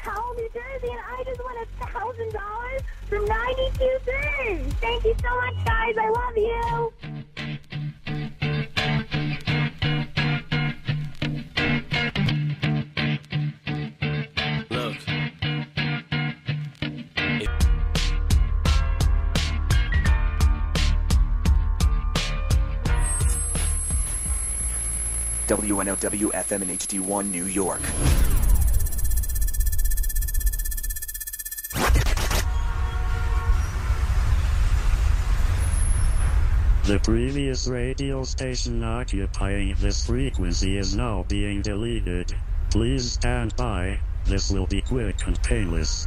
Howell, New Jersey, and I just won $1,000 from 92.3. Thank you so much, guys. I love you. Look. WNOW FM and HD1 New York. The previous radio station occupying this frequency is now being deleted. Please stand by. This will be quick and painless.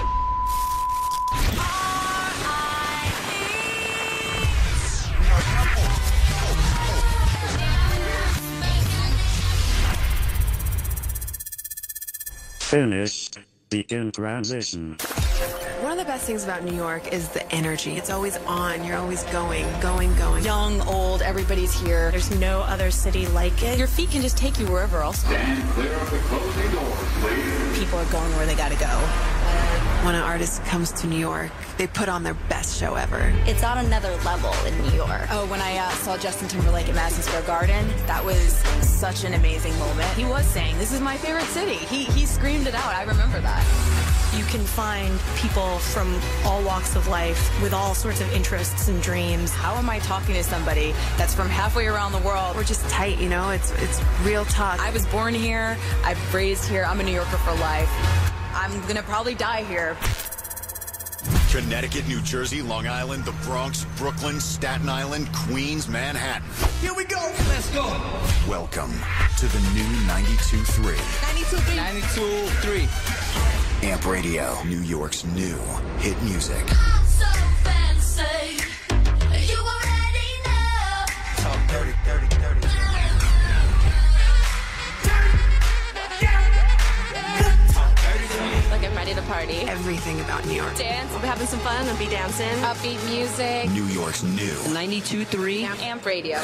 Finished. Begin transition. One of the best things about New York is the energy. It's always on. You're always going. Young, old, everybody's here. There's no other city like it. Your feet can just take you wherever else. Stand clear of the closing doors, please. People are going where they gotta go. When an artist comes to New York, they put on their best show ever. It's on another level in New York. Oh, when I saw Justin Timberlake at Madison Square Garden, that was such an amazing moment. He was saying, "This is my favorite city." He screamed it out. I remember that. You can find people from all walks of life with all sorts of interests and dreams. How am I talking to somebody that's from halfway around the world? We're just tight, you know? It's real talk. I was born here. I was raised here. I'm a New Yorker for life. I'm gonna probably die here. Connecticut, New Jersey, Long Island, the Bronx, Brooklyn, Staten Island, Queens, Manhattan. Here we go. Let's go. Welcome to the new 92.3. 92.3. 92.3. Amp Radio, New York's new hit music. I'm so fancy. You already know. Talk dirty, dirty, dirty. Like I'm ready to party. Everything about New York. Dance. We'll be having some fun. I'll be dancing. Upbeat music. New York's new 92.3 Amp Radio.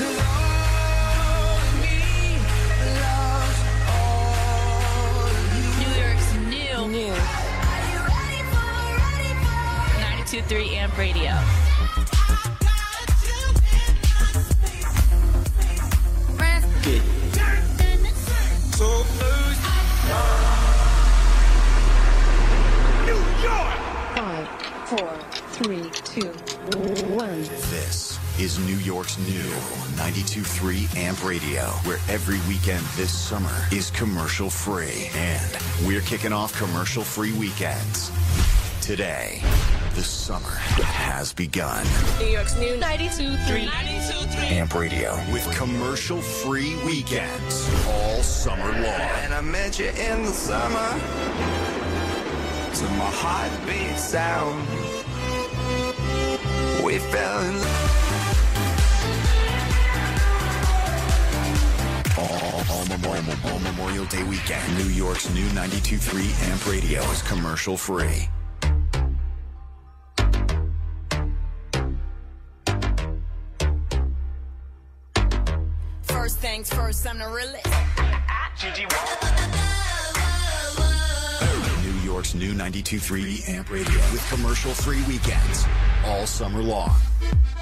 New York's new. 92.3 Amp Radio. So New York. 5, 4, 3, 2, 1. This is New York's new 92.3 Amp Radio, where every weekend this summer is commercial free. And we're kicking off commercial free weekends. Today, the summer has begun. New York's new 92.3 Amp Radio with commercial free weekends all summer long. And I met you in the summer to my heartbeat sound. We fell in love. All Memorial Day weekend, New York's new 92.3 Amp Radio is commercial free. First things first, I'm the realest. New York's new 92.3 Amp Radio with commercial free weekends all summer long.